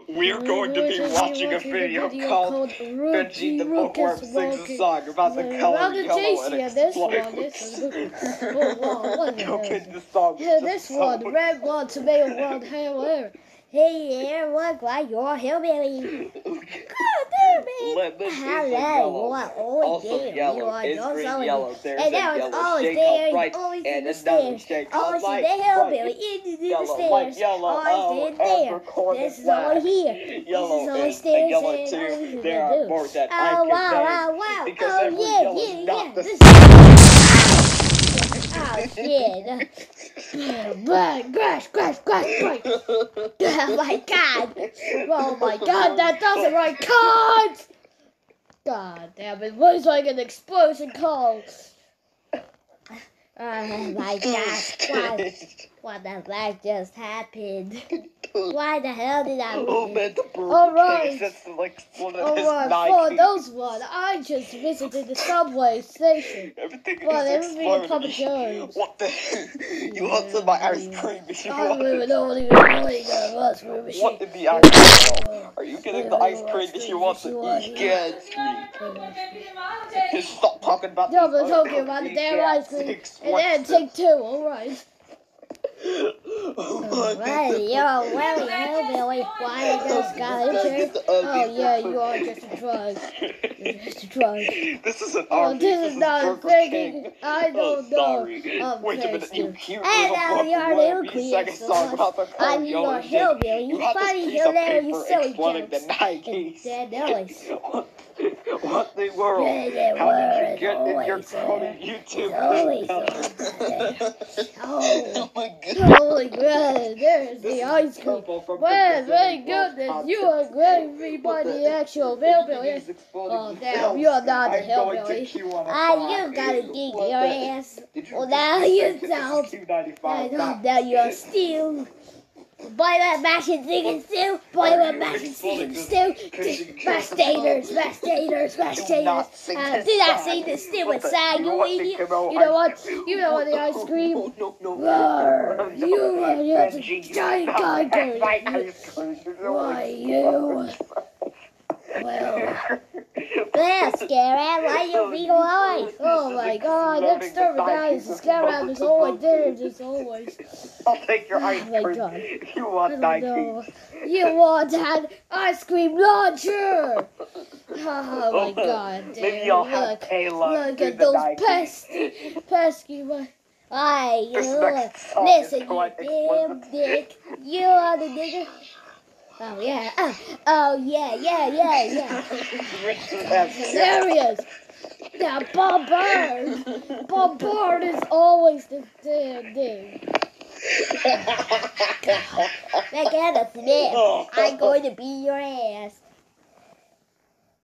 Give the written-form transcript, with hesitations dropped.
We're going to be watching a video called Benji the Bookworm Sings a Song about the color yellow and explosives. Go get the song. This one, red one, tomato one, hair. Hey, yeah, look like you're a hillbilly. Hello, also yellow, is green yellow, there's a yellow shake on right, and another shake on light, yellow, like yellow, this is over here. Yellow is a yellow too, there are more than I can name, because every yellow is not the same. Oh shit. Crash. Oh my god, that doesn't right cards! God damn it, looks like an explosion call. Oh my god, what the fuck just happened? Why the hell did I win? Oh man, the bird Alright, that's like one of his for those one, I just visited the subway station. Everything But is exploding. Papa John's. What the? You want some of my ice cream if you want. What in the ice cream? Are you getting the ice cream if you want to eat? Get Just stop talking about the damn ice cream. And then take two, alright. Billy, why you just got injured? Oh yeah, you are just a drug. You're just a drug. This is an Arby's. This is not a thing. I don't know. Wait a minute, you cute and now you're a little second song about the I'm your hillbilly. You funny hillbilly, you silly jokes. And noise. What the world? How did you get in your funny YouTube? Oh my goodness. Holy crap, there's the ice cream. Well, thank goodness, you are going to be by the actual hillbilly. Oh, damn, you're not a hillbilly. You gotta dig your ass. Well, now you don't. Now you're still. Boy, what mashing singing still. Boy, what mashing singing still. Mash taters. Do not sing this still inside, you idiot. You know what? You know what the ice cream? No. You're a giant geiger. Why, you? Well, Scarab, why you being alive? Oh my god, let's start with that. Scarab is always there, just always. I'll take your ice cream. If you want Nike. You want that ice cream launcher? Oh my god, dude. Maybe I'll have Taylor. Look at those pesky. Listen, you damn dick. You are the nigger. Oh yeah. Oh yeah. Hilarious. Now Bombard is always the damn thing. Look at the Smith. I'm going to beat your ass.